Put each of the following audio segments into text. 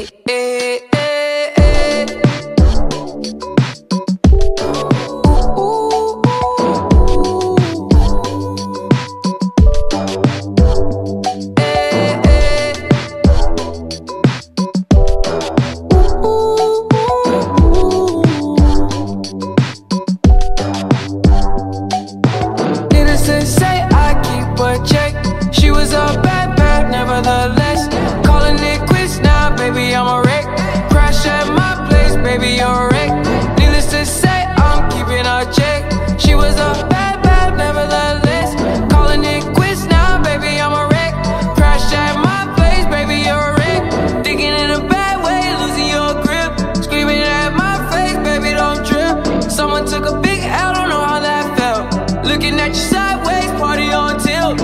Needless to say, I keep a check. She was a bad, bad, nevertheless. Calling it quits now, baby, I'm a wreck. Crash at my place, baby, you're a wreck. Needless to say, I'm keeping a check. She was a bad, bad, nevertheless. Calling it quits now, baby, I'm a wreck. Crash at my place, baby, you're a wreck. Thinking in a bad way, losing your grip. Screaming at my face, baby, don't trip. Someone took a big L, don't know how that felt. Looking at you sideways, party on tilt.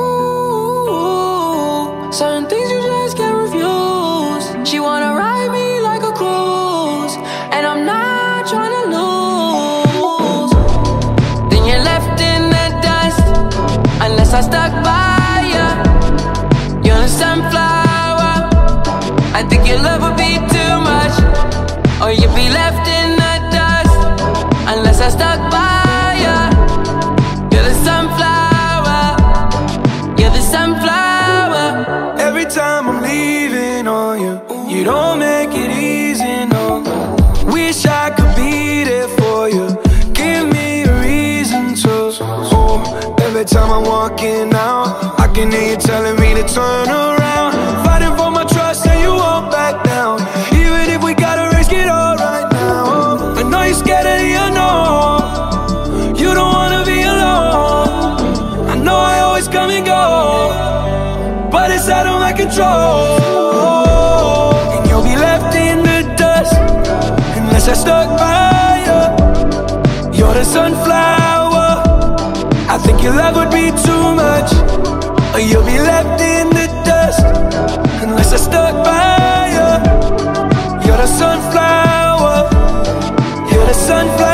Ooh, certain things you just can't refuse. She wanna ride me like a cruise, and I'm not trying to lose. Then you're left in the dust, unless I stuck by ya. You're a sunflower. I think your love would be too much, or you'd be left in the dust, unless I stuck by ya. You're the sunflower. You're the sunflower. Every time I'm leaving on you, you don't make it easy, no. Wish I could be there for you. Give me a reason to. Oh, every time I'm walking out, I can hear you telling me to turn around. Fighting for my trust and you won't back down. Even if we gotta risk it all right now. I know you're scared of the unknown. You don't wanna be alone. I know I always come and go, but it's out of my control. And you'll be left in the dust, unless I stuck by you. You're the sunflower. I think your love would be too much, or you'll be left in the dust, unless I stuck by you. You're the sunflower. You're the sunflower.